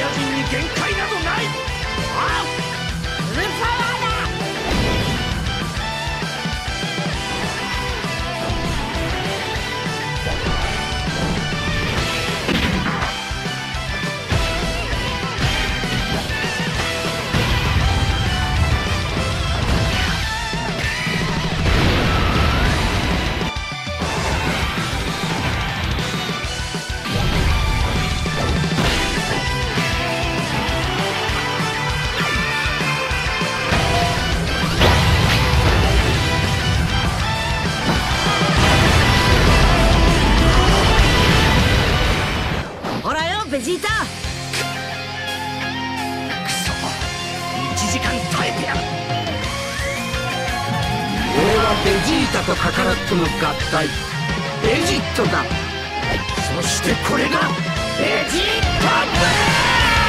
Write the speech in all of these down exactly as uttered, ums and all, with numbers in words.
ヤ人に限界などない。あっフルパワーだ。 ベジータ。 くそ、いちじかん耐えてやる。 俺はベジータとカカロットの合体ベジットだ。 そしてこれがベジータブー。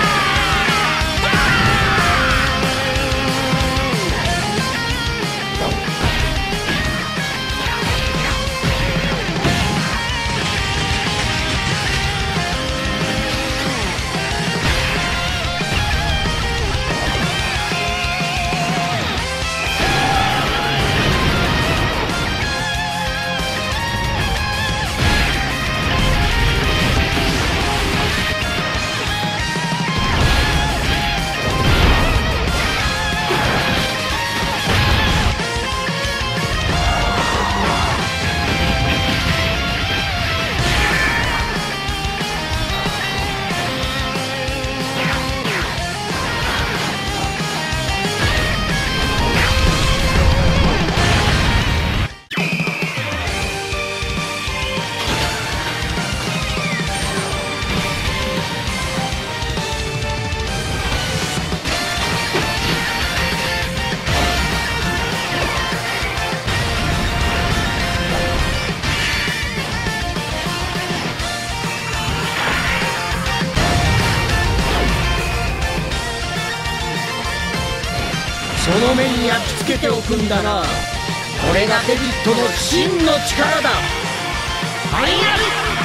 その目に焼き付けておくんだな。これがデビットの真の力だ。ファイナル